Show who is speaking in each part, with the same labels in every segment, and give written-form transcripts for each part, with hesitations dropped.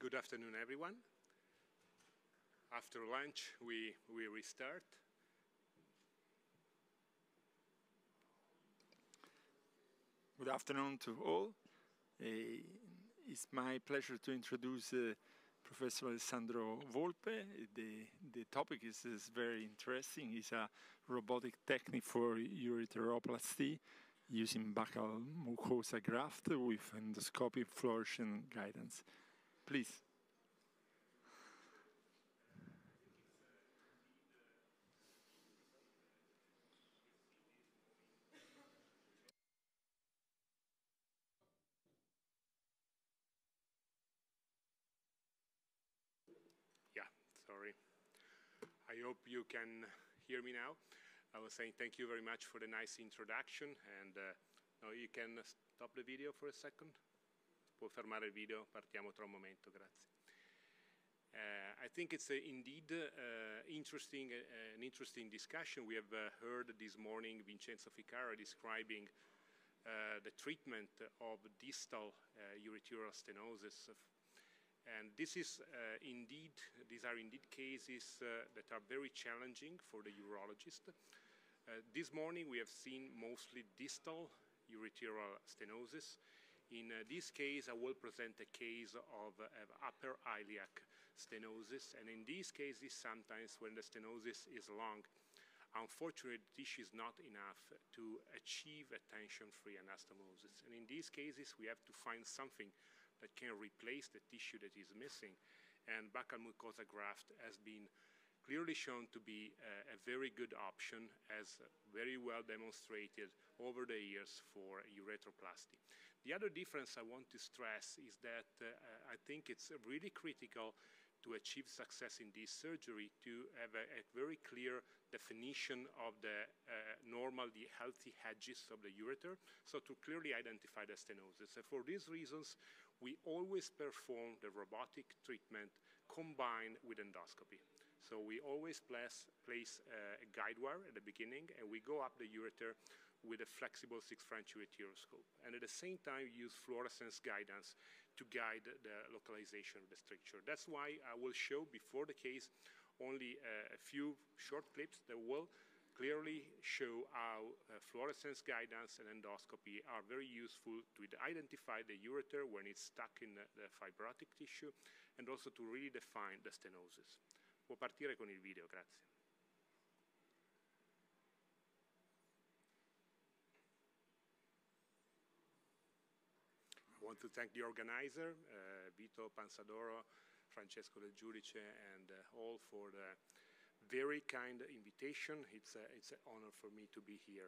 Speaker 1: Good afternoon, everyone. After lunch, we restart.
Speaker 2: Good afternoon to all. It's my pleasure to introduce Professor Alessandro Volpe. The topic is very interesting. It's a robotic technique for ureteroplasty using buccal mucosa graft with endoscopic fluorescent guidance. Please.
Speaker 1: Yeah, sorry. I hope you can hear me now. I was saying thank you very much for the nice introduction, and now you can stop the video for a second. Può fermare il video, partiamo tra un momento, grazie. I think it's indeed an interesting discussion. We have heard this morning Vincenzo Ficara describing the treatment of distal ureteral stenosis. And these are indeed cases that are very challenging for the urologist. This morning we have seen mostly distal ureteral stenosis. In this case, I will present a case of upper iliac stenosis. And in these cases, sometimes when the stenosis is long, unfortunately, the tissue is not enough to achieve a tension-free anastomosis. And in these cases, we have to find something that can replace the tissue that is missing. And buccal mucosa graft has been clearly shown to be a very good option, as very well demonstrated over the years for uretroplasty. The other difference I want to stress is that I think it's really critical to achieve success in this surgery to have a very clear definition of the the healthy edges of the ureter, so to clearly identify the stenosis. And for these reasons, we always perform the robotic treatment combined with endoscopy. So we always place a guide wire at the beginning, and we go up the ureter with a flexible 6 French ureteroscope. And at the same time, use fluorescence guidance to guide the localization of the stricture. That's why I will show before the case only a few short clips that will clearly show how fluorescence guidance and endoscopy are very useful to identify the ureter when it's stuck in the fibrotic tissue, and also to really define the stenosis. Può partire con il video, grazie. I want to thank the organizer, Vito Pansadoro, Francesco Del Giudice, and all for the very kind invitation. It's an honor for me to be here.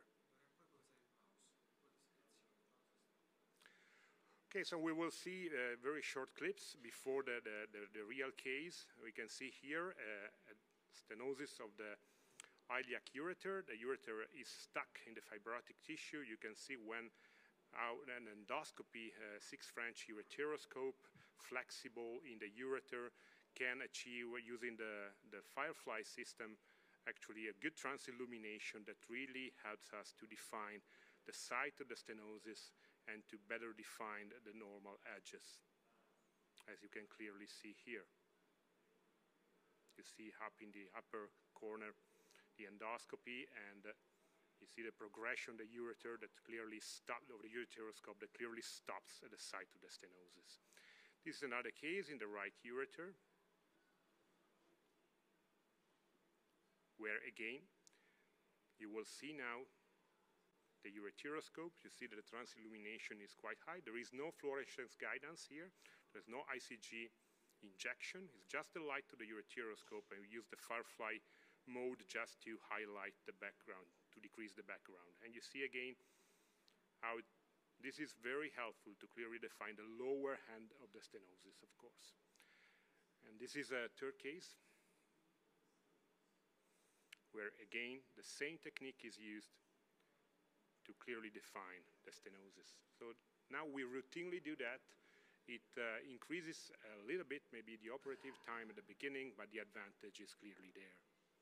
Speaker 1: Okay, so we will see very short clips before the real case. We can see here a stenosis of the iliac ureter. The ureter is stuck in the fibrotic tissue. You can see when an endoscopy, 6 French ureteroscope, flexible in the ureter, can achieve, using the Firefly system, actually a good transillumination that really helps us to define the site of the stenosis and to better define the normal edges, as you can clearly see here. You see up in the upper corner the endoscopy, and you see the progression of the ureter that clearly stops, of the ureteroscope that clearly stops at the site of the stenosis. This is another case in the right ureter, where again, you will see now the ureteroscope. You see that the transillumination is quite high. There is no fluorescence guidance here. There's no ICG injection. It's just the light to the ureteroscope, and we use the Firefly mode just to highlight the background, to decrease the background. And you see again how this is very helpful to clearly define the lower end of the stenosis, of course. And this is a third case where again the same technique is used to clearly define the stenosis. So now we routinely do that. It increases a little bit, maybe the operative time at the beginning, but the advantage is clearly there.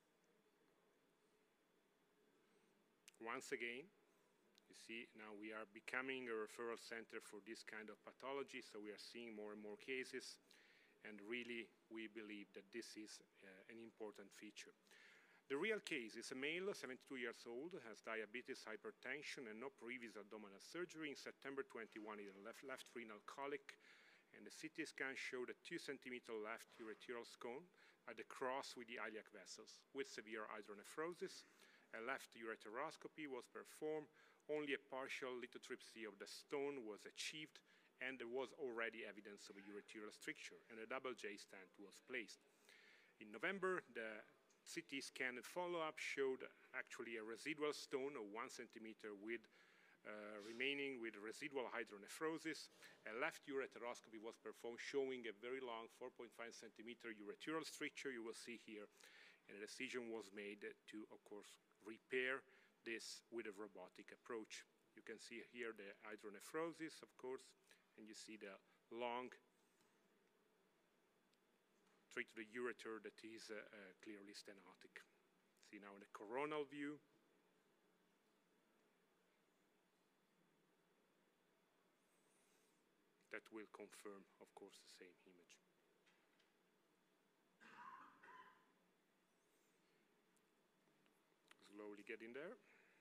Speaker 1: Once again, you see now we are becoming a referral center for this kind of pathology, so we are seeing more and more cases. and really we believe that this is an important feature. The real case is a male, 72 years old, has diabetes, hypertension, and no previous abdominal surgery. In September 21, he had left renal colic, and the CT scan showed a 2-centimeter left ureteral scone at the cross with the iliac vessels with severe hydronephrosis. A left ureteroscopy was performed. Only a partial lithotripsy of the stone was achieved, and there was already evidence of a ureteral stricture, and a double J stent was placed. In November, the CT scan and follow-up showed actually a residual stone of 1 centimeter with remaining with residual hydronephrosis. A left ureteroscopy was performed showing a very long 4.5 centimeter ureteral stricture, you will see here, and a decision was made to, of course, repair this with a robotic approach. You can see here the hydronephrosis, of course, and you see the long straight to the ureter that is clearly stenotic. See now in the coronal view. That will confirm, of course, the same image. Slowly getting there.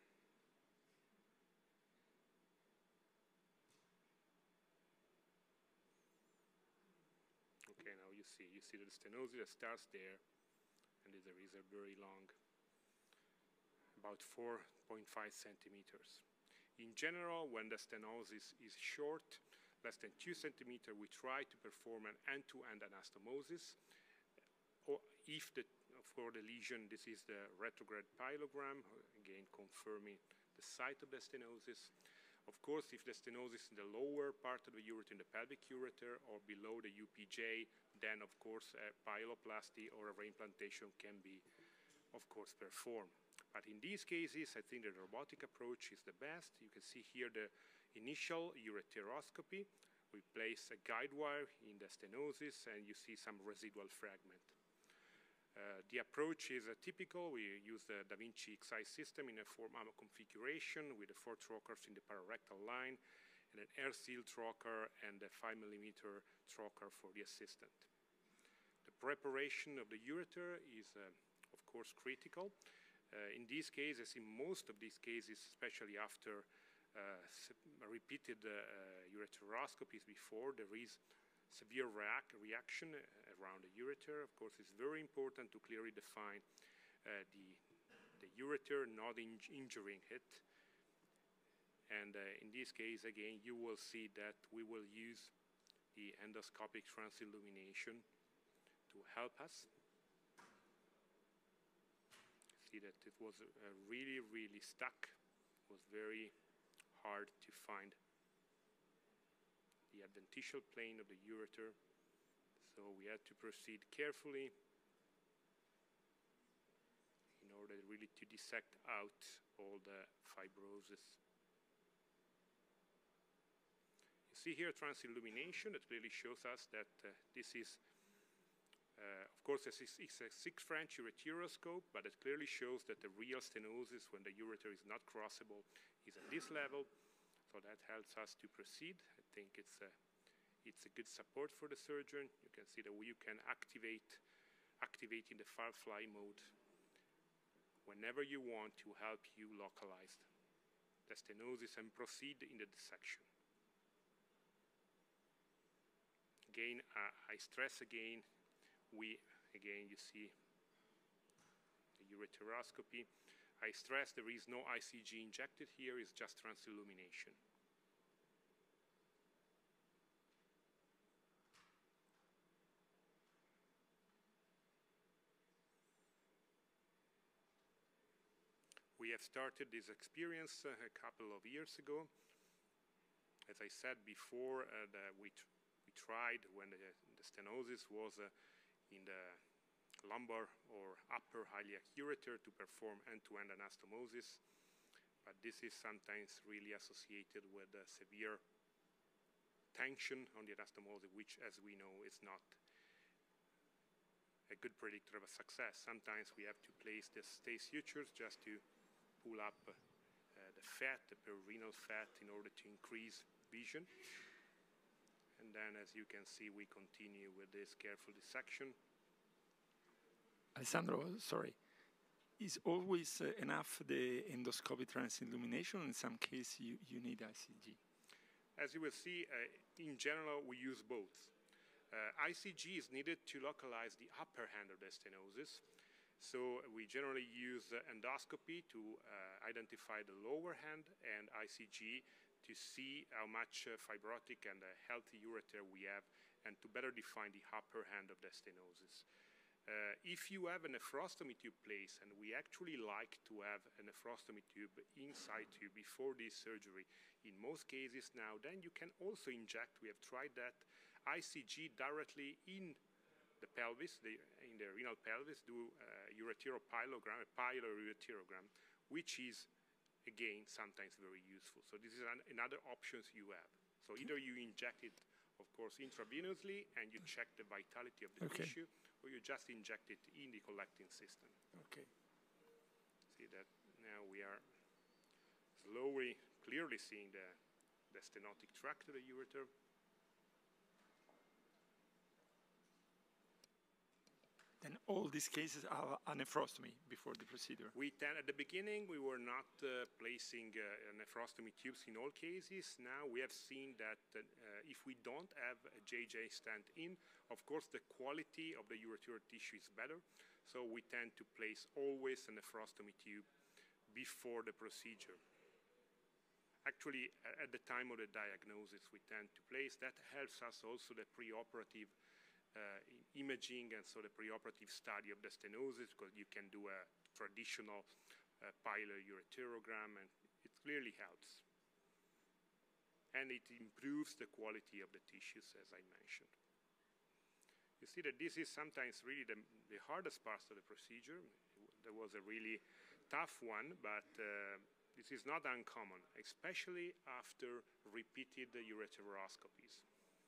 Speaker 1: Okay, now you see the stenosis that starts there, and there is a very long, about 4.5 centimeters. In general, when the stenosis is short, less than 2 centimeters, we try to perform an end-to-end anastomosis. Or if for the lesion, this is the retrograde pyelogram, again confirming the site of the stenosis. Of course, if the stenosis in the lower part of the ureter, in the pelvic ureter, or below the UPJ, then of course a pyeloplasty or a reimplantation can be, of course, performed. But in these cases, I think the robotic approach is the best. You can see here the initial ureteroscopy. We place a guide wire in the stenosis, and you see some residual fragment. The approach is typical. We use the Da Vinci Xi system in a 4-mammo configuration with the 4 trocars in the pararectal line, and an air-sealed trocar and a 5-millimeter trocar for the assistant. The preparation of the ureter is, of course, critical. In these cases, in most of these cases, especially after repeated ureteroscopies before, there is severe reaction around the ureter. Of course, it's very important to clearly define the ureter, not injuring it. And in this case, again, you will see that we will use the endoscopic transillumination to help us. See that it was really, really stuck. It was very hard to find the adventitial plane of the ureter, so we had to proceed carefully in order really to dissect out all the fibrosis. You see here transillumination that clearly shows us that this is, of course, it's a 6 French ureteroscope, but it clearly shows that the real stenosis, when the ureter is not crossable, is at this level. So that helps us to proceed. I think it's a good support for the surgeon. You can see that you can activating the firefly mode whenever you want to help you localize the stenosis and proceed in the dissection. Again, I stress again, you see the ureteroscopy. I stress there is no ICG injected here, it's just transillumination. We have started this experience a couple of years ago. As I said before, we tried when the stenosis was in the lumbar or upper iliac ureter to perform end-to-end anastomosis, but this is sometimes really associated with severe tension on the anastomosis, which, as we know, is not a good predictor of a success. Sometimes we have to place the stay sutures just to pull up the fat, the perirenal fat, in order to increase vision. And then, as you can see, we continue with this careful dissection.
Speaker 2: Alessandro, sorry. Is always enough the endoscopic transit illumination? In some cases, you need ICG.
Speaker 1: As you will see, in general, we use both. ICG is needed to localize the upper hand of the stenosis. So we generally use endoscopy to identify the lower hand and ICG to see how much fibrotic and healthy ureter we have and to better define the upper hand of the stenosis. If you have a nephrostomy tube placed, and we actually like to have a nephrostomy tube inside tube before this surgery, in most cases now, then you can also inject, we have tried that, ICG directly in the pelvis, in the renal pelvis, do ureteropylogram, a pyloureterogram, which is, again, sometimes very useful. So this is another option you have. So either you inject it, of course, intravenously, and you check the vitality of the tissue, or you just inject it in the collecting system.
Speaker 2: Okay.
Speaker 1: See that now we are slowly, clearly seeing the stenotic tract of the ureter.
Speaker 2: Then all these cases are a nephrostomy before the procedure.
Speaker 1: At the beginning, we were not placing nephrostomy tubes in all cases. Now we have seen that if we don't have a JJ stent in, of course, the quality of the ureteral tissue is better. So we tend to place always a nephrostomy tube before the procedure. Actually, at the time of the diagnosis, we tend to place. That helps us also the preoperative imaging, and so the preoperative study of the stenosis, because you can do a traditional pyloureterogram, and it clearly helps. And it improves the quality of the tissues, as I mentioned. You see that this is sometimes really the hardest part of the procedure. There was a really tough one, but this is not uncommon, especially after repeated ureteroscopies.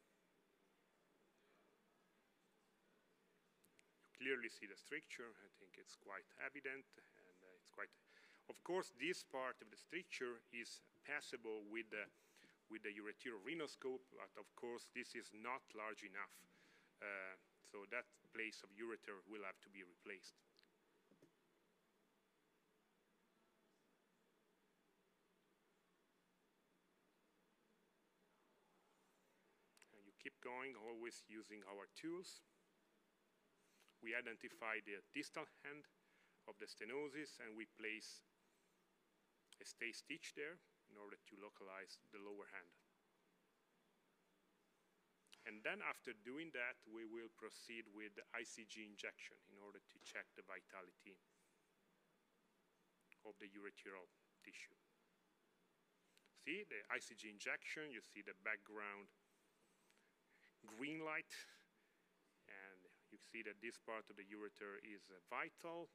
Speaker 1: Clearly see the stricture. I think it's quite evident, and it's quite. Of course, this part of the stricture is passable with the ureterorhinoscope, but of course, this is not large enough, so that place of ureter will have to be replaced. And you keep going, always using our tools. We identify the distal hand of the stenosis, and we place a stay stitch there in order to localize the lower hand. And then after doing that, we will proceed with the ICG injection in order to check the vitality of the ureteral tissue. See the ICG injection, you see the background green light, and you see that this part of the ureter is vital.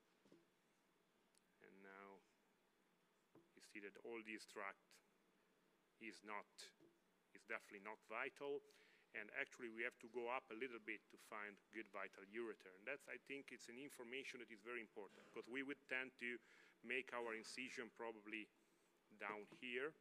Speaker 1: And now you see that all this tract is definitely not vital. And actually, we have to go up a little bit to find good vital ureter. And that's, I think, it's an information that is very important, because we would tend to make our incision probably down here,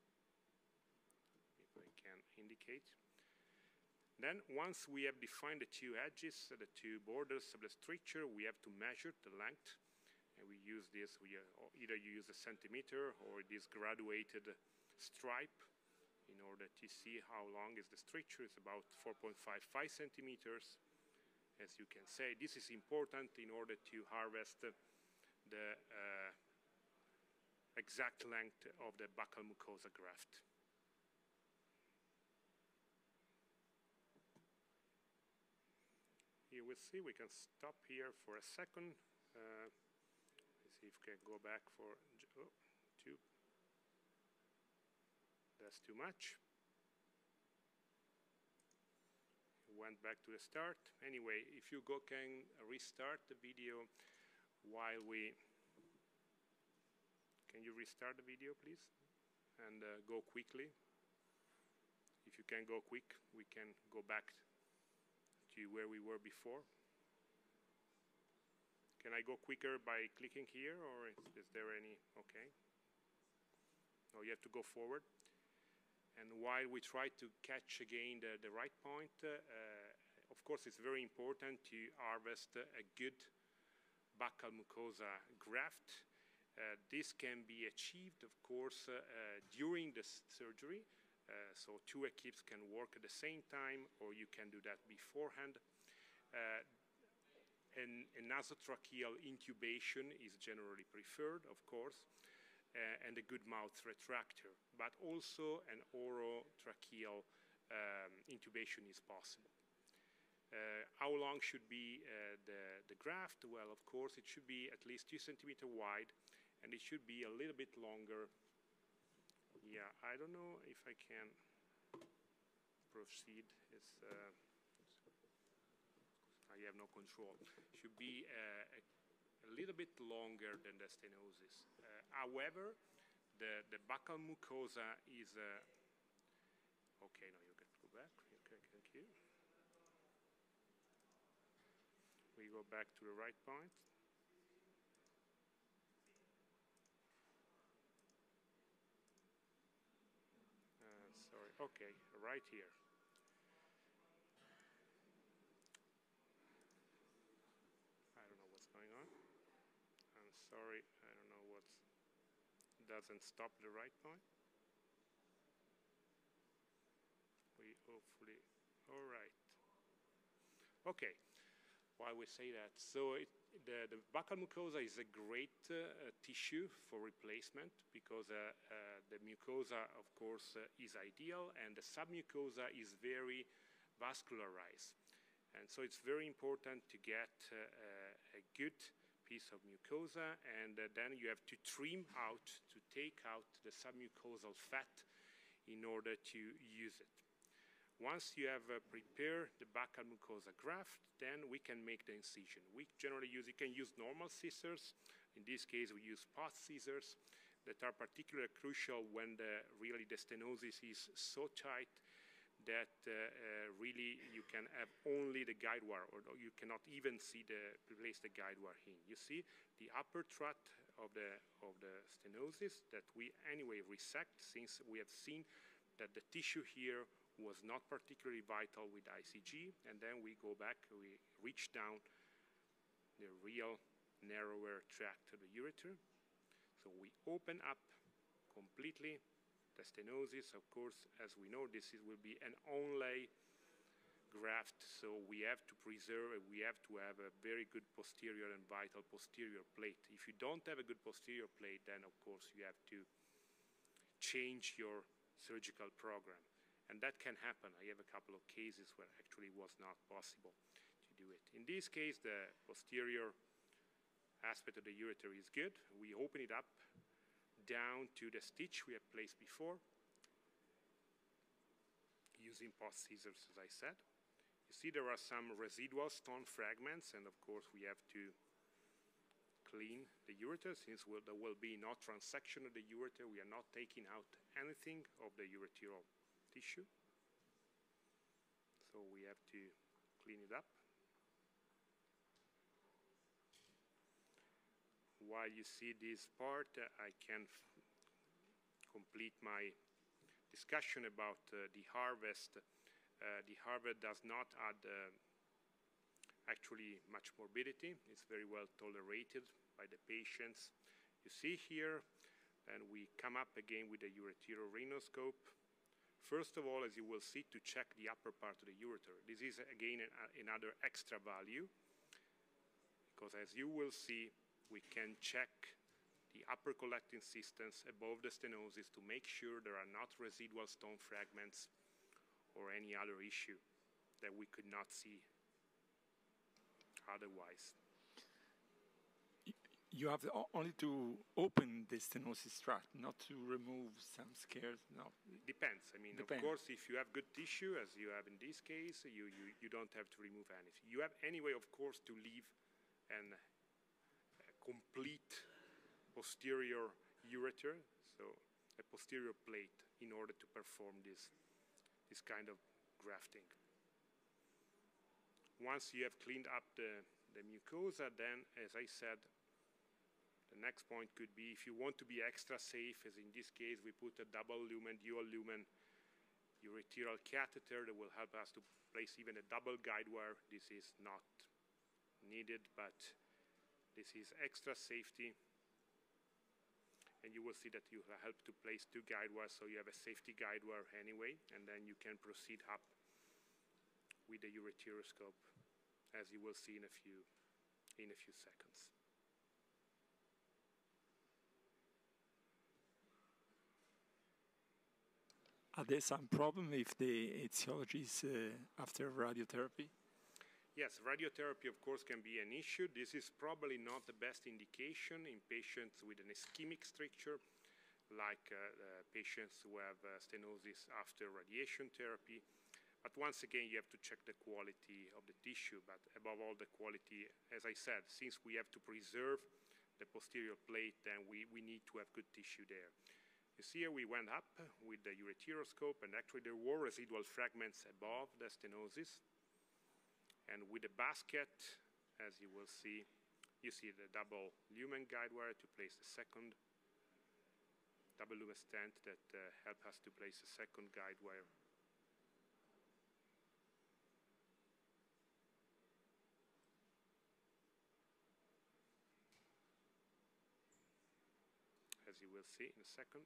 Speaker 1: if I can indicate. Then, once we have defined the two edges, the two borders of the stricture, we have to measure the length. And we use this, either you use a centimeter or this graduated stripe in order to see how long is the stricture. It's about 4.55 centimeters. As you can say, this is important in order to harvest the exact length of the buccal mucosa graft. Here we see, we can stop here for a second. Let's see if we can go back for two. That's too much. Went back to the start. Anyway, if you can restart the video while we... Can you restart the video, please? And go quickly. If you can go quick, we can go back to where we were before. Can I go quicker by clicking here, or is there any? Okay. No, you have to go forward. And while we try to catch again the right point, of course it's very important to harvest a good buccal mucosa graft. This can be achieved, of course, during the surgery. So two equips can work at the same time, or you can do that beforehand. An nasotracheal intubation is generally preferred, of course, and a good mouth retractor. But also an orotracheal intubation is possible. How long should be the graft? Well, of course, it should be at least 2 centimeters wide, and it should be a little bit longer. Yeah, I don't know if I can proceed. I have no control. It should be a little bit longer than the stenosis. However, the buccal mucosa is... okay, now you can go back. Okay, thank you. We go back to the right point. Sorry, okay, right here. I don't know what's going on. I'm sorry, I don't know what doesn't stop the right point. We hopefully, all right. Okay. Why we say that? So the buccal mucosa is a great tissue for replacement because the mucosa, of course, is ideal, and the submucosa is very vascularized. And so it's very important to get a good piece of mucosa, and then you have to trim out, to take out the submucosal fat in order to use it. Once you have prepared the buccal mucosa graft, then we can make the incision. We generally use, you can use normal scissors. In this case, we use pot scissors that are particularly crucial when really the stenosis is so tight that really you can have only the guide wire, or you cannot even see place the guide wire in. You see the upper tract of the stenosis that we anyway resect, since we have seen that the tissue here was not particularly vital with ICG, and then we go back, we reach down the real narrower tract of the ureter. So we open up completely the stenosis. Of course, as we know, will be an onlay graft, so we have to preserve, we have to have a very good posterior and vital posterior plate. If you don't have a good posterior plate, then of course you have to change your surgical program. And that can happen. I have a couple of cases where actually it was not possible to do it. In this case, the posterior aspect of the ureter is good. We open it up down to the stitch we have placed before, using pot scissors, as I said. You see there are some residual stone fragments, and of course we have to clean the ureter, since there will be no transection of the ureter. We are not taking out anything of the ureteral tissue. So we have to clean it up. While you see this part, I can complete my discussion about the harvest. The harvest does not add actually much morbidity. It's very well tolerated by the patients. You see here, and we come up again with the ureterorhinoscope. First of all, as you will see, to check the upper part of the ureter. This is again another extra value, because as you will see, we can check the upper collecting systems above the stenosis to make sure there are not residual stone fragments or any other issue that we could not see otherwise.
Speaker 2: You have only to open the stenosis tract, not to remove some scars. No,
Speaker 1: depends. I mean, Depends. Of course, if you have good tissue, as you have in this case, you don't have to remove anything. You have anyway, of course, to leave a complete posterior ureter, so a posterior plate, in order to perform this kind of grafting. Once you have cleaned up the mucosa, then, as I said, the next point could be, if you want to be extra safe, as in this case, we put a double lumen, dual lumen ureteral catheter that will help us to place even a double guide wire. This is not needed, but this is extra safety. And you will see that you help to place 2 guide wires, so you have a safety guide wire anyway, and then you can proceed up with the ureteroscope, as you will see in a few seconds.
Speaker 2: Are there some problem if the etiology is after radiotherapy?
Speaker 1: Yes, radiotherapy, of course, can be an issue. This is probably not the best indication in patients with an ischemic stricture, like patients who have stenosis after radiation therapy. But once again, you have to check the quality of the tissue, but above all, the quality, as I said, since we have to preserve the posterior plate, then we need to have good tissue there. You see here we went up with the ureteroscope, and actually there were residual fragments above the stenosis. And with the basket, as you will see, you see the double lumen guide wire to place the second double lumen stent that help us to place the second guide wire. As you will see in a second.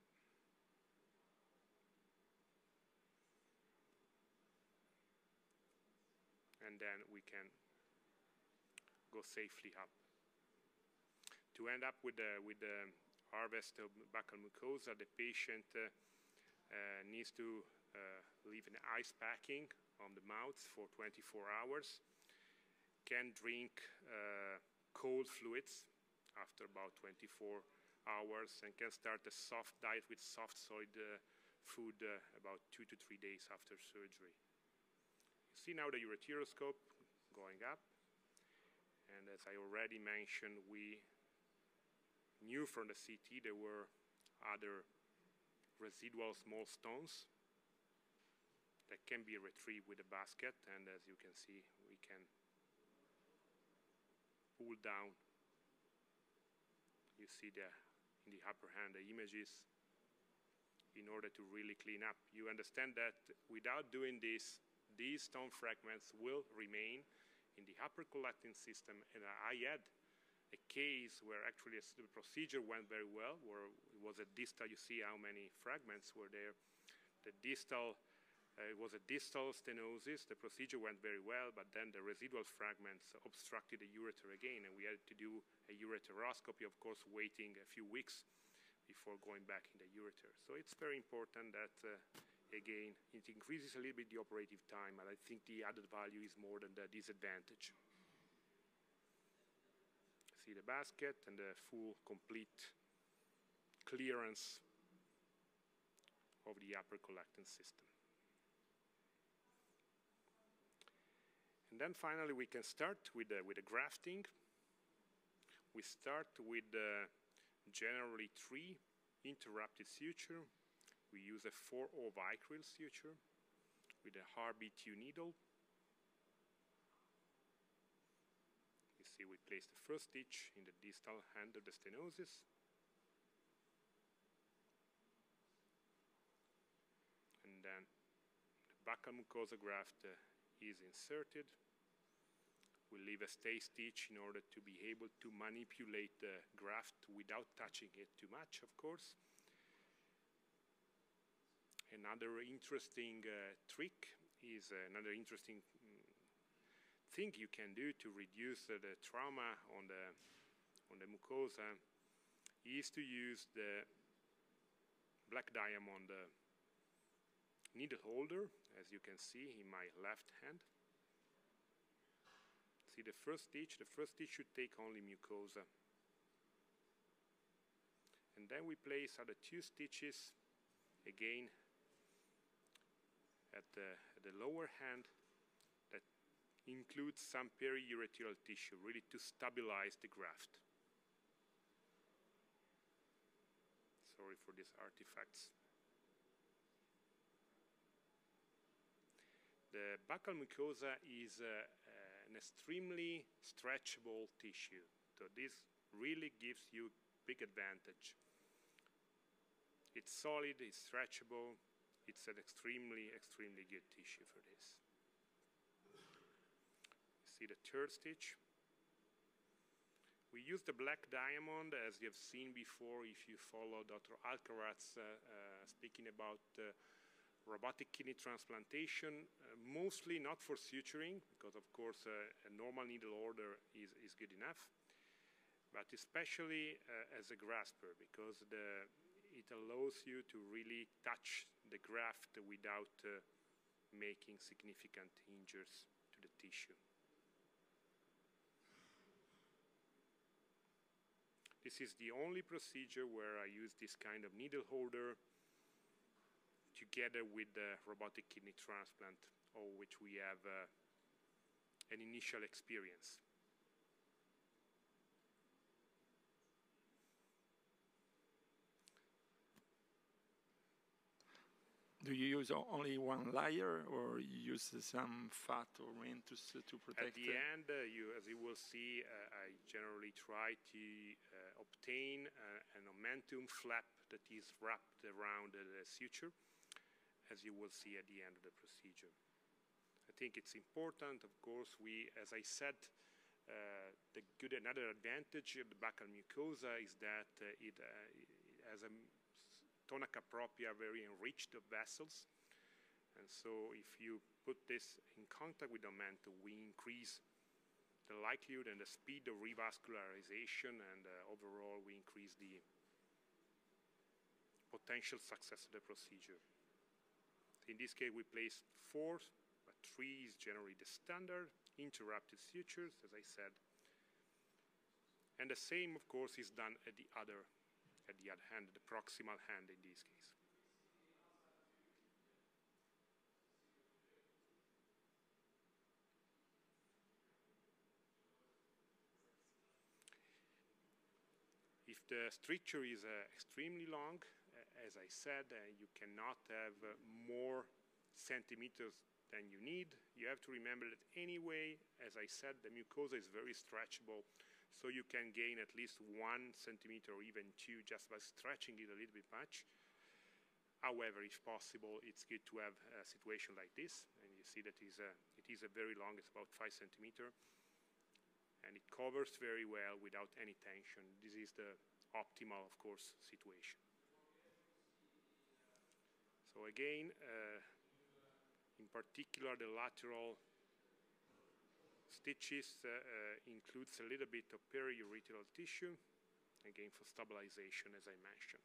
Speaker 1: And then we can go safely up. To end up with the harvest of buccal mucosa, the patient needs to leave an ice packing on the mouth for 24 hours, can drink cold fluids after about 24 hours, and can start a soft diet with soft solid food about 2 to 3 days after surgery. See now the ureteroscope going up, and as I already mentioned, we knew from the CT there were other residual small stones that can be retrieved with a basket, and as you can see, we can pull down. You see in the upper hand the images in order to really clean up. You understand that without doing this, these stone fragments will remain in the upper collecting system. And I had a case where actually the procedure went very well, where it was a distal, you see how many fragments were there. The distal, it was a distal stenosis. The procedure went very well, but then the residual fragments obstructed the ureter again, and we had to do a ureteroscopy, of course, waiting a few weeks before going back in the ureter. So it's very important that again, it increases a little bit the operative time, and I think the added value is more than the disadvantage. See the basket and the full, complete clearance of the upper collecting system. And then finally, we can start with the grafting. We start with generally 3 interrupted suture. We use a 4O vicryl suture with a RB2 needle. You see we place the first stitch in the distal end of the stenosis. And then the buccal mucosa graft is inserted. We leave a stay stitch in order to be able to manipulate the graft without touching it too much, of course. Another interesting trick is another interesting thing you can do to reduce the trauma on the mucosa is to use the black diamond needle holder, as you can see in my left hand. See the first stitch should take only mucosa. And then we place other 2 stitches again at the lower hand that includes some periureteral tissue, really to stabilize the graft. Sorry for these artifacts. The buccal mucosa is an extremely stretchable tissue, so this really gives you big advantage. It's solid, it's stretchable, it's an extremely, extremely good tissue for this. See the third stitch. We use the black diamond, as you have seen before if you follow Dr. Alcaraz speaking about robotic kidney transplantation, mostly not for suturing, because of course a normal needle holder is good enough, but especially as a grasper, because it allows you to really touch the graft without making significant injuries to the tissue. This is the only procedure where I use this kind of needle holder together with the robotic kidney transplant, of which we have an initial experience.
Speaker 2: Do you use only one layer, or you use some fat or mentus to protect?
Speaker 1: At the end, as you will see, I generally try to obtain an omentum flap that is wrapped around the suture, as you will see at the end of the procedure. I think it's important, of course, as I said, another advantage of the buccal mucosa is that it has a tonaca propria very enriched of vessels, and so if you put this in contact with the omentum, we increase the likelihood and the speed of revascularization, and overall we increase the potential success of the procedure. In this case we placed 4, but 3 is generally the standard interrupted sutures, as I said, and the same of course is done at the other hand, the proximal hand in this case. If the stricture is extremely long, as I said, you cannot have more centimeters than you need. You have to remember that anyway, as I said, the mucosa is very stretchable, so you can gain at least 1 centimeter or even 2 just by stretching it a little bit much. However, if possible, it's good to have a situation like this, and you see that it is a very long, it's about 5 centimeters, and it covers very well without any tension. This is the optimal, of course, situation. So again, in particular, the lateral stitches includes a little bit of periurethral tissue, again for stabilization, as I mentioned.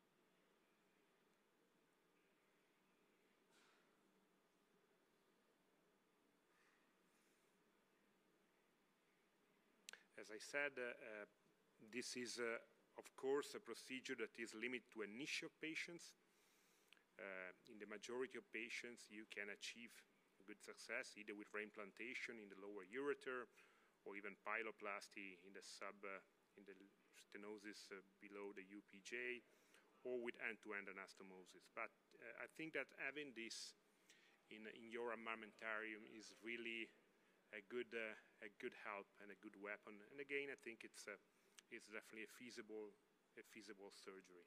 Speaker 1: As I said, this is, of course, a procedure that is limited to a niche of patients. In the majority of patients, you can achieve good success either with reimplantation in the lower ureter, or even pyeloplasty in the stenosis below the UPJ, or with end-to-end anastomosis. But I think that having this in your armamentarium is really a good help and a good weapon. And again, I think it's definitely a feasible surgery.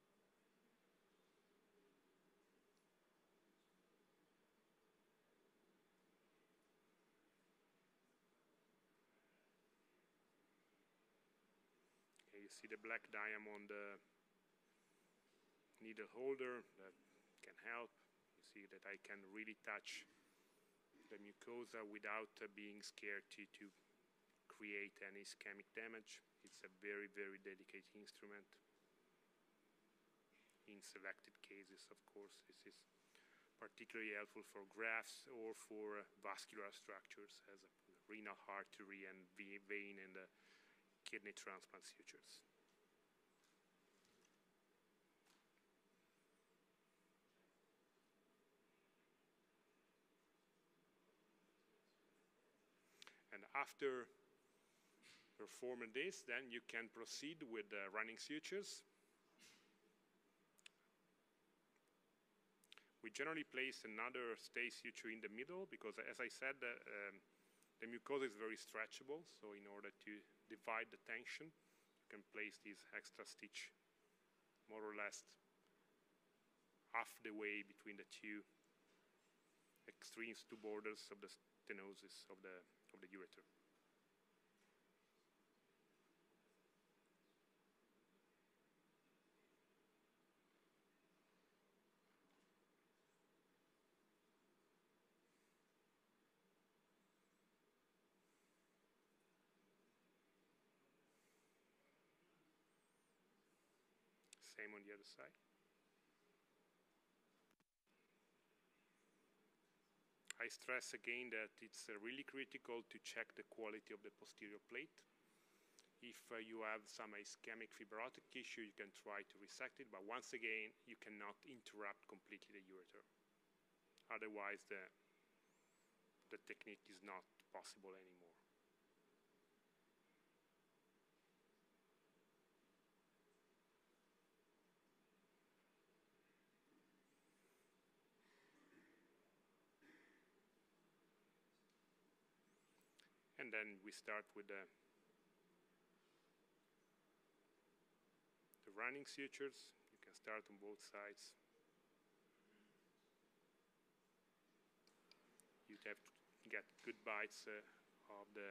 Speaker 1: You see the black diamond needle holder that can help. You see that I can really touch the mucosa without being scared to create any ischemic damage. It's a very, very delicate instrument. In selected cases, of course, this is particularly helpful for grafts or for vascular structures as a renal artery and vein and kidney transplant sutures. And after performing this, then you can proceed with running sutures. We generally place another stay suture in the middle because, as I said, the mucosa is very stretchable, so in order to divide the tension, you can place this extra stitch more or less half the way between the two extremes, two borders of the stenosis of the ureter. Same on the other side. I stress again that it's really critical to check the quality of the posterior plate. If you have some ischemic fibrotic tissue, you can try to resect it, but once again, you cannot interrupt completely the ureter. Otherwise, the technique is not possible anymore. And then we start with the running sutures. You can start on both sides. You have to get good bites of the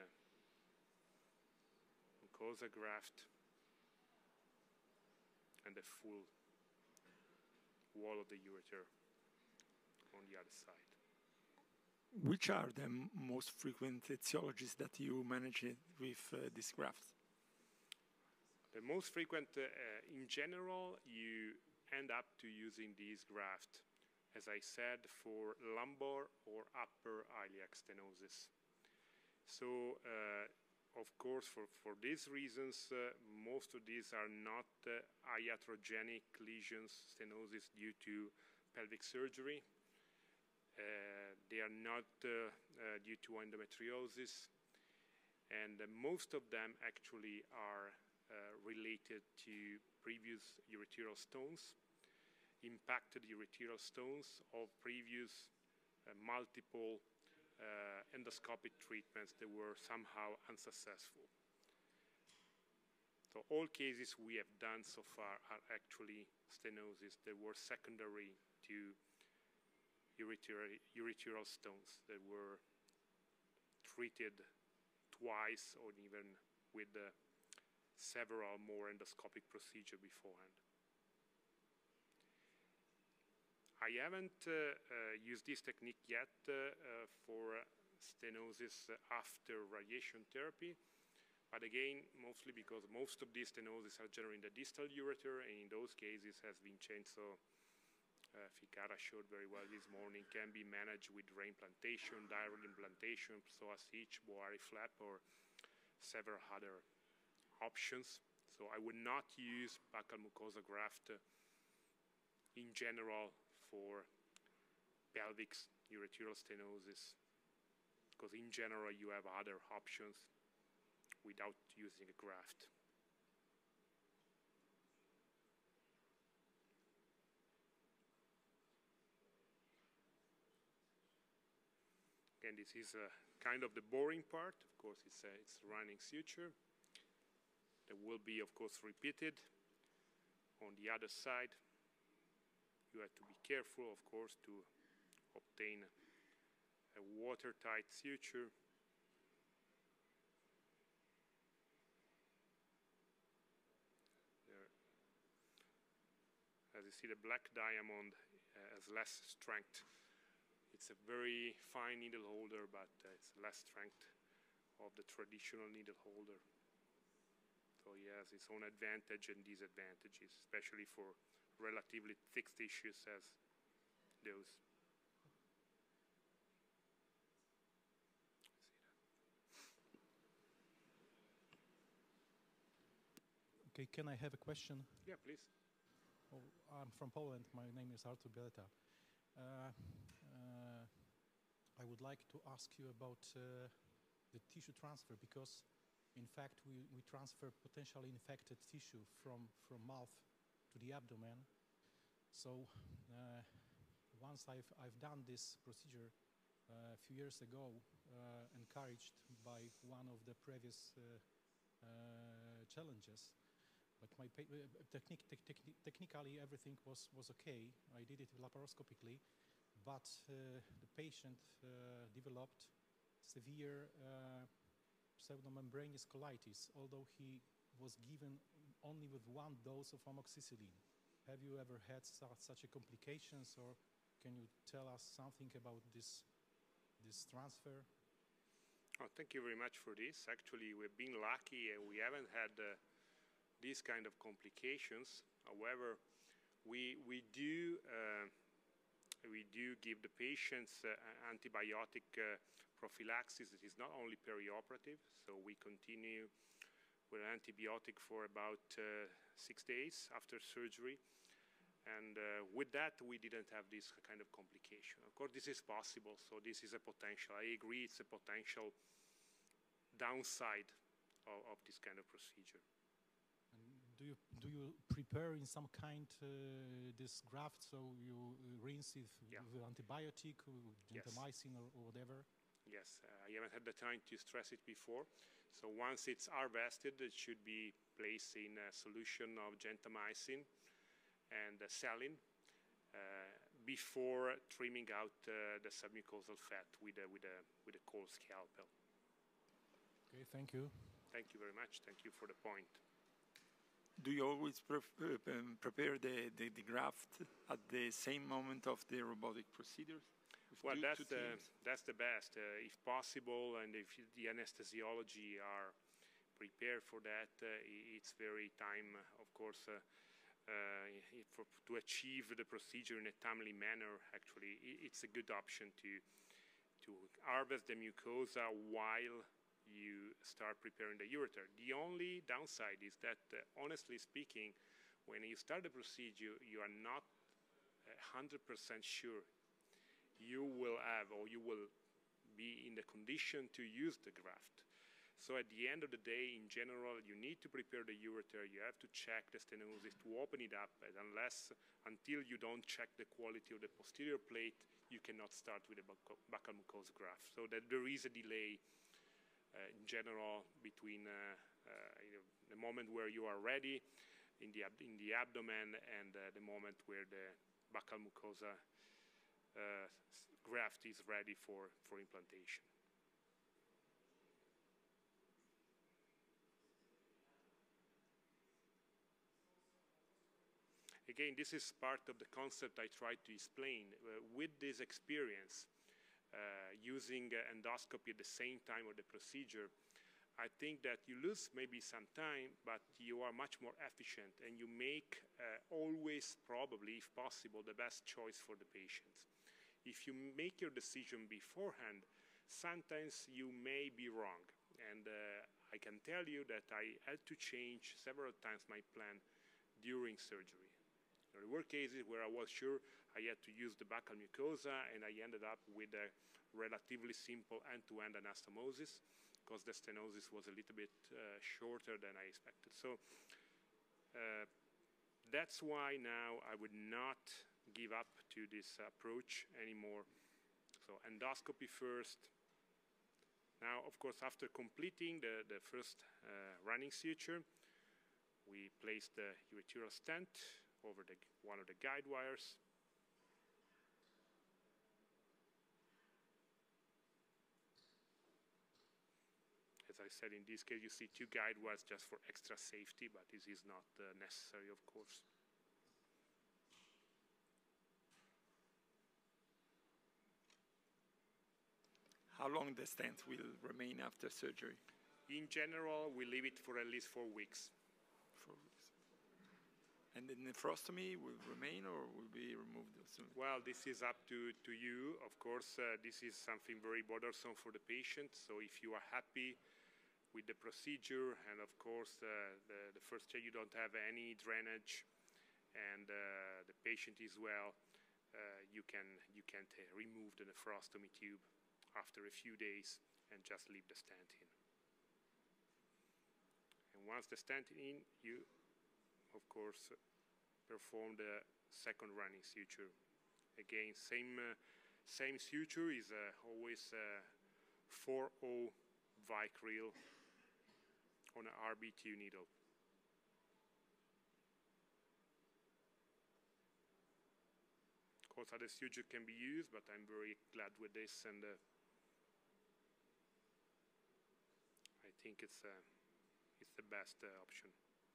Speaker 1: mucosa graft and the full wall of the ureter on the other side.
Speaker 2: Which are the most frequent etiologies that you manage with this graft?
Speaker 1: The most frequent, in general, you end up to using this graft, as I said, for lumbar or upper iliac stenosis. So, of course, for these reasons, most of these are not iatrogenic lesions, stenosis due to pelvic surgery. They are not due to endometriosis, and most of them actually are related to previous ureteral stones, impacted ureteral stones of previous multiple endoscopic treatments that were somehow unsuccessful. So all cases we have done so far are actually stenosis that were secondary to ureteral stones that were treated twice or even with several more endoscopic procedures beforehand. I haven't used this technique yet for stenosis after radiation therapy, but again, mostly because most of these stenosis are generally in the distal ureter, and in those cases has Vincenzo Ficara showed very well this morning, can be managed with reimplantation, diral implantation, psoas each, Boari flap, or several other options. So I would not use buccal mucosa graft in general for pelvic ureteral stenosis, because in general you have other options without using a graft. Again, this is kind of the boring part. Of course, it's running suture. That will be, of course, repeated on the other side. You have to be careful, of course, to obtain a watertight suture. There. As you see, the black diamond has less strength. It's a very fine needle holder, but it's less strength of the traditional needle holder. So he has its own advantage and disadvantages, especially for relatively thick tissues as those.
Speaker 3: Okay, can I have a question?
Speaker 1: Yeah, please.
Speaker 3: Oh, I'm from Poland. My name is Artur Bieleta. I would like to ask you about the tissue transfer, because in fact we transfer potentially infected tissue from mouth to the abdomen. So once I've done this procedure a few years ago, encouraged by one of the previous challenges, But technically everything was okay. I did it laparoscopically, but the patient developed severe pseudomembranous colitis, although he was given only with one dose of amoxicillin. Have you ever had such a complications, or can you tell us something about this transfer?
Speaker 1: Oh, thank you very much for this. Actually, we've been lucky and we haven't had these kind of complications. However, we do give the patients antibiotic prophylaxis that is not only perioperative, so we continue with antibiotic for about 6 days after surgery. And with that, we didn't have this kind of complication. Of course, this is possible, so this is a potential. I agree, it's a potential downside of this kind of procedure.
Speaker 3: And do you prepare in some kind this graft, so you rinse it with antibiotic, gentamicin, or whatever?
Speaker 1: Yes, I haven't had the time to stress it before. So once it's harvested, it should be placed in a solution of gentamicin and saline before trimming out the submucosal fat with a cold scalpel.
Speaker 3: Okay, thank you.
Speaker 1: Thank you very much. Thank you for the point.
Speaker 2: Do you always prepare the graft at the same moment of the robotic procedures?
Speaker 1: Well, that's the best, if possible, and if the anesthesiology are prepared for that, it's very time, of course, to achieve the procedure in a timely manner. Actually, it's a good option to harvest the mucosa while you start preparing the ureter. The only downside is that, honestly speaking, when you start the procedure, you are not 100% sure you will have or you will be in the condition to use the graft. So at the end of the day, in general, you need to prepare the ureter. You have to check the stenosis to open it up, and until you don't check the quality of the posterior plate, you cannot start with a buccal mucosa graft. So that there is a delay in general between the moment where you are ready in the abdomen and the moment where the buccal mucosa graft is ready for implantation. Again, this is part of the concept I tried to explain. With this experience, using endoscopy at the same time of the procedure, I think that you lose maybe some time, but you are much more efficient, and you make always, probably, if possible, the best choice for the patient. If you make your decision beforehand, sometimes you may be wrong. And I can tell you that I had to change several times my plan during surgery. There were cases where I was sure I had to use the buccal mucosa, and I ended up with a relatively simple end-to-end anastomosis because the stenosis was a little bit shorter than I expected. So that's why now I would not give up to this approach anymore. So endoscopy first. Now, of course, after completing the first running suture, we place the ureteral stent over one of the guide wires. As I said, in this case, you see 2 guide wires just for extra safety, but this is not necessary, of course.
Speaker 2: How long the stent will remain after surgery?
Speaker 1: In general, we leave it for at least 4 weeks.
Speaker 2: 4 weeks. And the nephrostomy will remain or will be removed soon?
Speaker 1: Well, this is up to you. Of course, this is something very bothersome for the patient. So if you are happy with the procedure, and of course, the first check, you don't have any drainage, and the patient is well, you can remove the nephrostomy tube after a few days and just leave the stent in. And once the stent in, you, of course, perform the second running suture. Again, same suture is always 4/0 vicryl on an RB2 needle. course, other suture can be used, but I'm very glad with this, and I think it's the best option.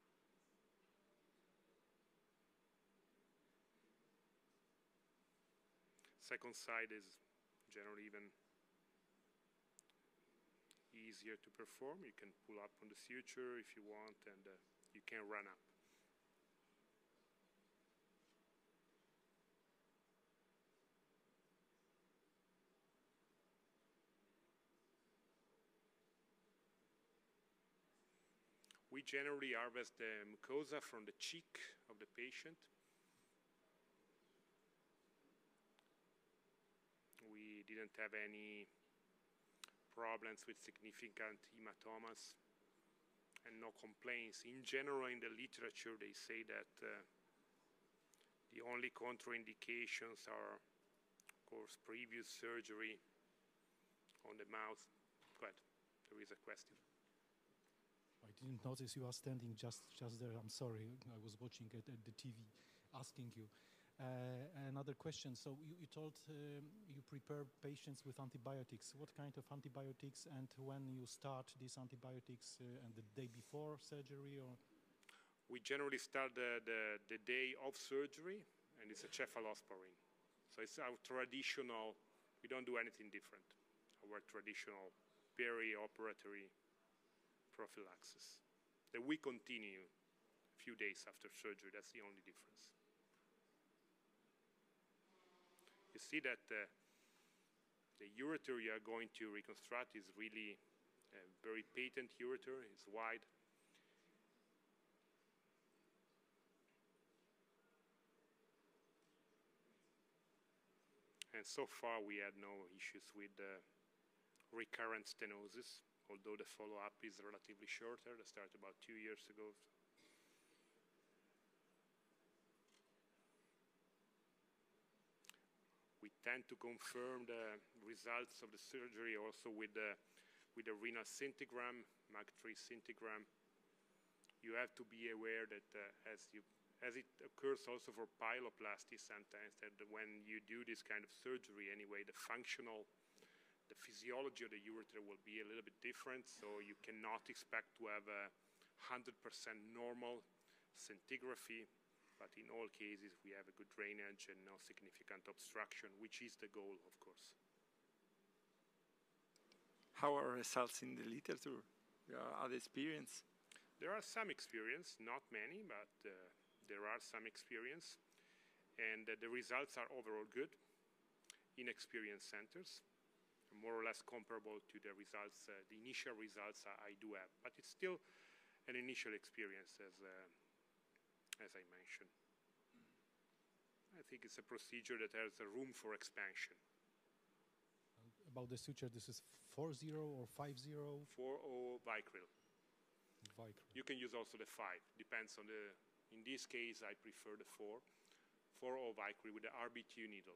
Speaker 1: Second side is generally even easier to perform. You can pull up on the suture if you want, and you can run up. We generally harvest the mucosa from the cheek of the patient. We didn't have any problems with significant hematomas and no complaints. In general, in the literature, they say that the only contraindications are, of course, previous surgery on the mouth. Go ahead, there is a question.
Speaker 3: I didn't notice you are standing just there. I'm sorry. I was watching it at the TV, asking you. Another question. So you told you prepare patients with antibiotics. What kind of antibiotics, and when you start these antibiotics, and the day before surgery, or?
Speaker 1: We generally start the day of surgery, and it's a cephalosporin. So it's our traditional. We don't do anything different. Our traditional peri-operatory prophylaxis that we continue a few days after surgery. That's the only difference. You see that the ureter you are going to reconstruct is really a very patent ureter. It's wide. And so far we had no issues with recurrent stenosis, although the follow-up is relatively shorter. That started about 2 years ago. We tend to confirm the results of the surgery also with the renal scintigram, MAG3 scintigram. You have to be aware that as it occurs also for pyeloplasty sometimes, that when you do this kind of surgery anyway, the physiology of the ureter will be a little bit different, so you cannot expect to have a 100% normal scintigraphy. But in all cases, we have a good drainage and no significant obstruction, which is the goal, of course.
Speaker 2: How are results in the literature? Are the experience?
Speaker 1: There are some experience, not many, but there are some experience. And the results are overall good in experienced centers, more or less comparable to the results, the initial results I do have. But it's still an initial experience, as I mentioned. I think it's a procedure that has a room for expansion.
Speaker 3: About the suture, this is 4-0 or 5-0?
Speaker 1: 4-0 Vicryl. You can use also the 5. Depends on in this case, I prefer the 4. 4-0 Vicryl with the RB2 needle.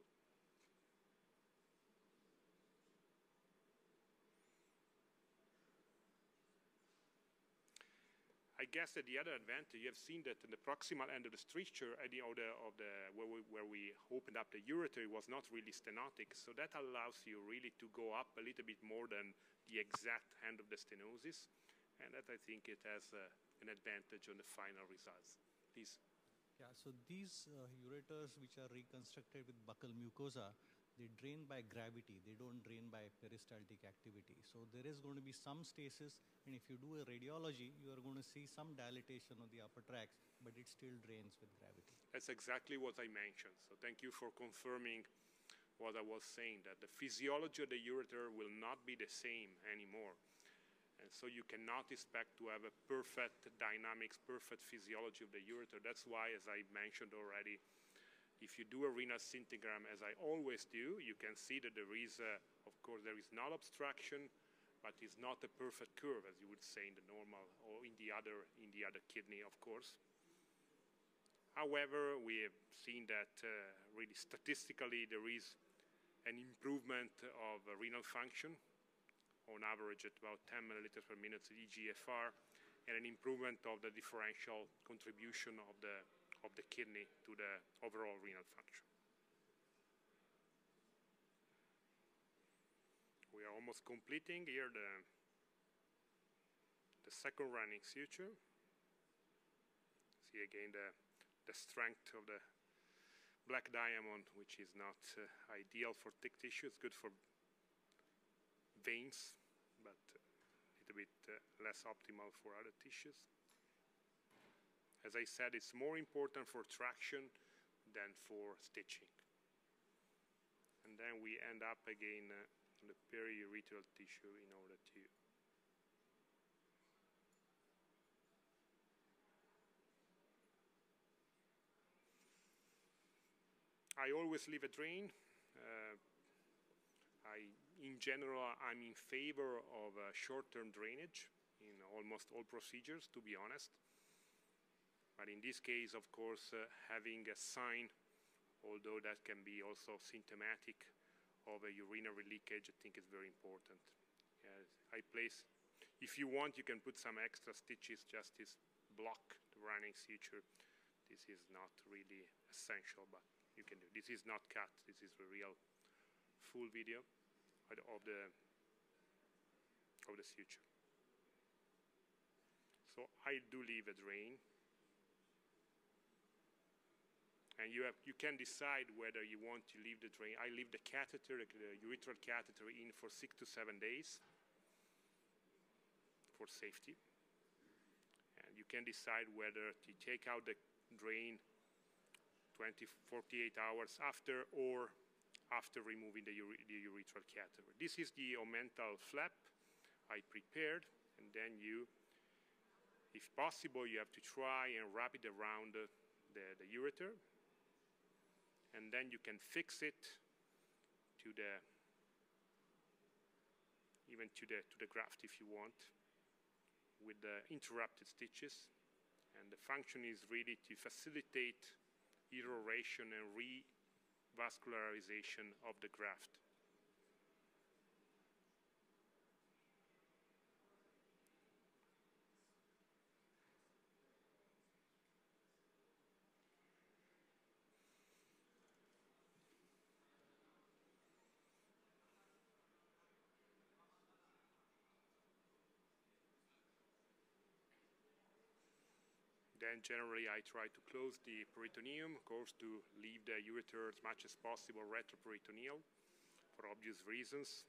Speaker 1: I guess that the other advantage, you have seen that in the proximal end of the stricture, where we opened up the ureter, was not really stenotic. So that allows you really to go up a little bit more than the exact end of the stenosis. And that, I think, it has an advantage on the final results. Please.
Speaker 4: Yeah, so these ureters which are reconstructed with buccal mucosa, they drain by gravity. They don't drain by peristaltic activity. So there is going to be some stasis, and if you do a radiology, you are going to see some dilatation of the upper tracts, but it still drains with gravity.
Speaker 1: That's exactly what I mentioned. So thank you for confirming what I was saying, that the physiology of the ureter will not be the same anymore. And so you cannot expect to have a perfect dynamics, perfect physiology of the ureter. That's why, as I mentioned already, if you do a renal scintigram, as I always do, you can see that there is, of course, there is not obstruction, but it's not a perfect curve, as you would say in the normal or in the other kidney, of course. However, we have seen that really statistically there is an improvement of renal function, on average at about 10 milliliters per minute eGFR, and an improvement of the differential contribution of the kidney to the overall renal function. almost completing here the second running suture. See again the strength of the black diamond, which is not ideal for thick tissue. It's good for veins, but a little bit less optimal for other tissues. As I said, it's more important for traction than for stitching. And then we end up again on the periurethral tissue in order to I always leave a drain. In general, I'm in favor of short-term drainage in almost all procedures, to be honest. But in this case, of course, having a sign, although that can be also symptomatic of a urinary leakage, I think is very important. If you want, you can put some extra stitches just to block the running suture. This is not really essential, but you can do. This is not cut. This is a real full video of the suture. So I do leave a drain, and you can decide whether you want to leave the drain. I leave the catheter, the urethral catheter, in for 6 to 7 days for safety, and you can decide whether to take out the drain 48 hours after or after removing the urethral catheter. This is the omental flap I prepared, and then if possible, you have to try and wrap it around the ureter, and then you can fix it to even to the graft if you want, with the interrupted stitches. And the function is really to facilitate irroration and revascularization of the graft. Then generally I try to close the peritoneum, of course, to leave the ureter as much as possible retroperitoneal for obvious reasons.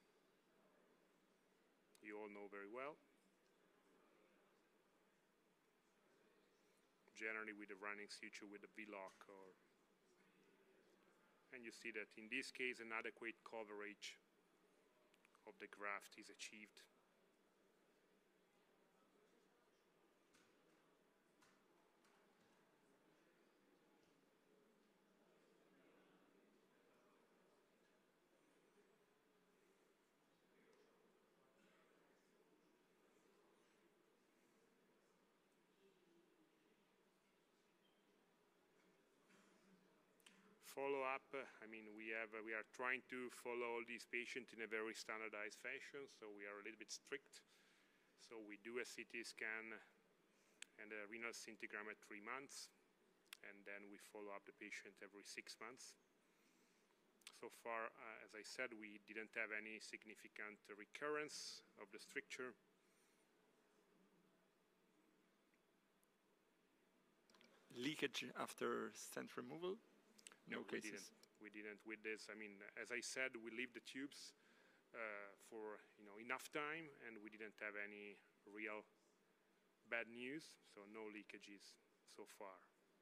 Speaker 1: You all know very well. Generally with the running suture with the V-lock, and you see that in this case an adequate coverage of the graft is achieved. Follow-up, I mean, we are trying to follow all these patients in a very standardized fashion, so we are a little bit strict. So we do a CT scan and a renal scintigram at 3 months, and then we follow up the patient every 6 months. So far, as I said, we didn't have any significant recurrence of the stricture.
Speaker 2: Leakage after stent removal? No cases.
Speaker 1: We didn't with this. I mean, as I said, we leave the tubes for enough time, and we didn't have any real bad news, so no leakages so far.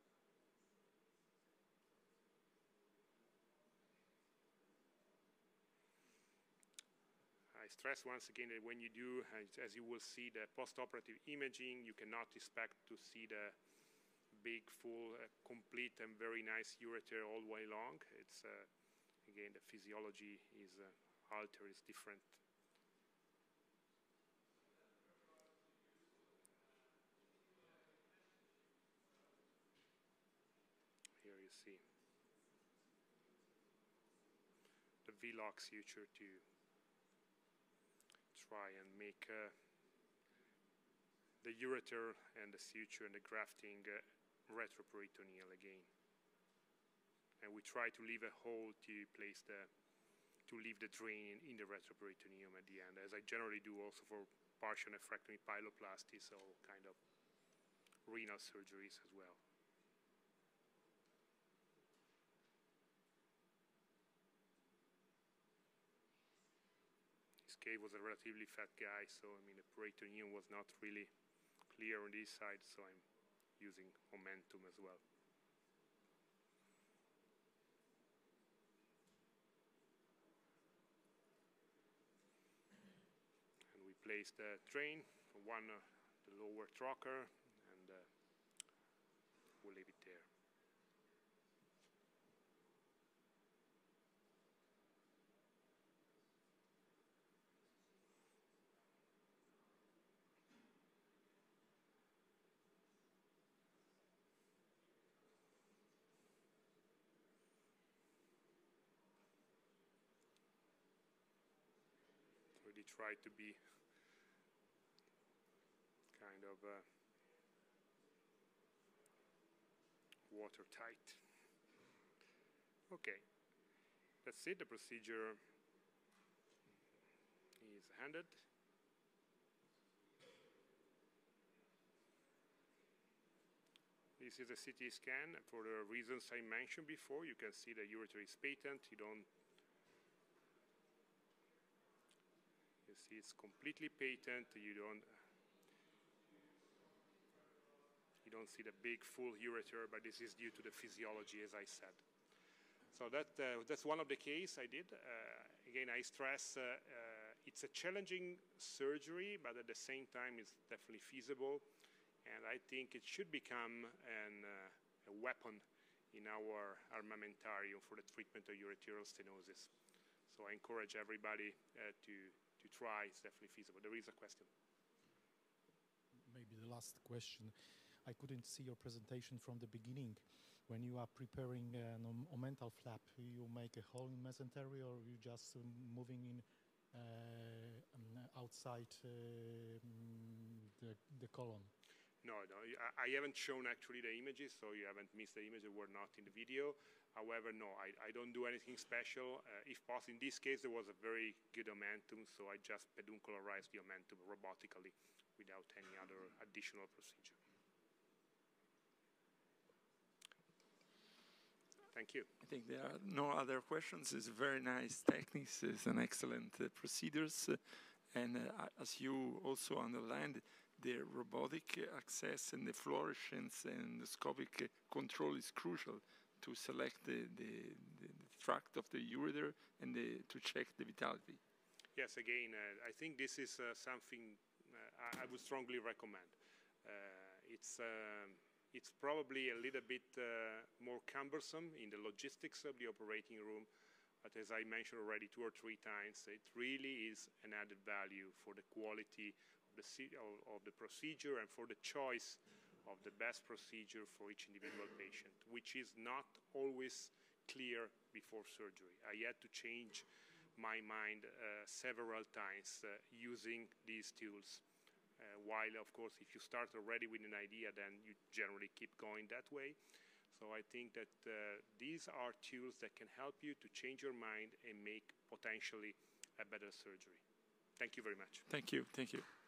Speaker 1: I stress once again that when you do, as you will see, the post-operative imaging, you cannot expect to see the big, full, complete, and very nice ureter all the way long. It's again, the physiology is altered, is different. Here you see the V-lock suture to try and make the ureter and the suture and the grafting retroperitoneal again. And we try to leave a hole to place to leave the drain in the retroperitoneum at the end, as I generally do also for partial nephrectomy, pyeloplasty, so kind of renal surgeries as well. This case was a relatively fat guy, so I mean the peritoneum was not really clear on this side, so I'm using momentum as well. Place the drain for one, the lower trocar, and we'll leave it there. Really try to be kind of watertight. Okay, that's it. The procedure is handed. This is a CT scan. For the reasons I mentioned before, you can see the ureter is patent. You see it's completely patent. You don't see the big full ureter, but this is due to the physiology, as I said. So that's one of the cases I did. Again, I stress it's a challenging surgery, but at the same time, it's definitely feasible. And I think it should become a weapon in our armamentarium for the treatment of ureteral stenosis. So I encourage everybody to try. It's definitely feasible. There is a question.
Speaker 3: Maybe the last question. I couldn't see your presentation from the beginning. When you are preparing an omental flap, you make a hole in mesentery, or you just moving in outside the colon?
Speaker 1: No, I haven't shown actually the images, so you haven't missed the image. They were not in the video. However, no, I don't do anything special. If possible, in this case, there was a very good omentum, so I just peduncularized the omentum robotically without any other additional procedure. Thank you.
Speaker 2: I think there are no other questions. It's very nice techniques. It's an excellent procedures. And as you also underlined, the robotic access and the fluorescence and endoscopic control is crucial to select the tract of the ureter and to check the vitality.
Speaker 1: Yes, again, I think this is something I would strongly recommend. It's probably a little bit more cumbersome in the logistics of the operating room, but as I mentioned already 2 or 3 times, it really is an added value for the quality of the procedure and for the choice of the best procedure for each individual patient, which is not always clear before surgery. I had to change my mind several times using these tools. While, of course, if you start already with an idea, then you generally keep going that way. So I think that these are tools that can help you to change your mind and make potentially a better surgery. Thank you very much.
Speaker 2: Thank you. Thank you.